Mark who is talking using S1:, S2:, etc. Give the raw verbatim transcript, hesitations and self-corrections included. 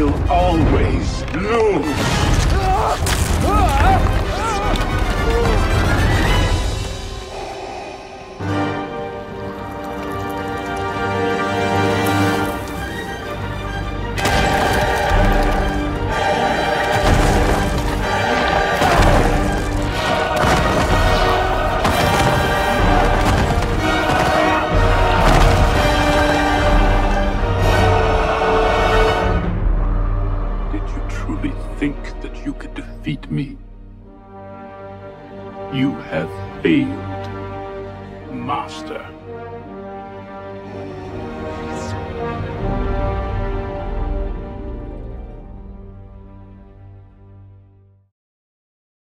S1: will always lose. Think that you could defeat me? You have failed, Master.